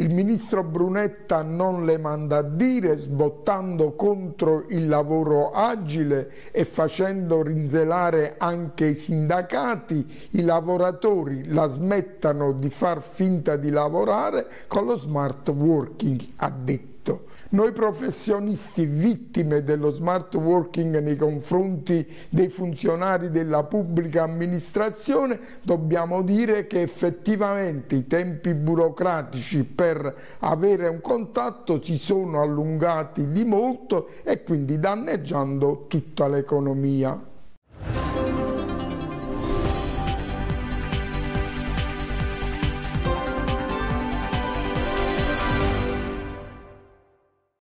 Il ministro Brunetta non le manda a dire, sbottando contro il lavoro agile e facendo rinzelare anche i sindacati. I lavoratori la smettano di far finta di lavorare con lo smart working, ha detto. Noi professionisti vittime dello smart working nei confronti dei funzionari della pubblica amministrazione dobbiamo dire che effettivamente i tempi burocratici per avere un contatto si sono allungati di molto e quindi danneggiando tutta l'economia.